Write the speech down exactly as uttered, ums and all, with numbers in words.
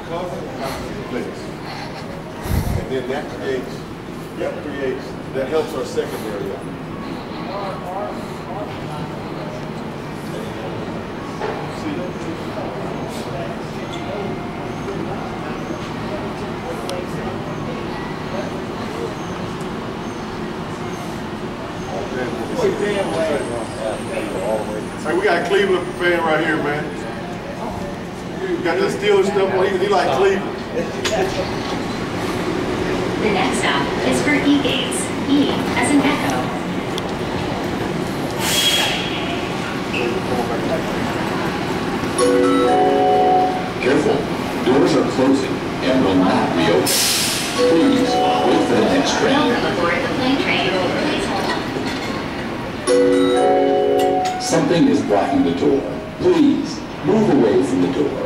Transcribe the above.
cover and flex. And then that creates, that creates, that helps our secondary out. Hey, we got a Cleveland fan right here, man. We got the Steelers stuff on. He, he like Cleveland. The next stop is for E-Gates. E as in Echo. Careful, doors are closing and will not reopen. Please wait for the next train. Welcome aboard the plane train. Please hold on. Something is blocking the door. Please move away from the door.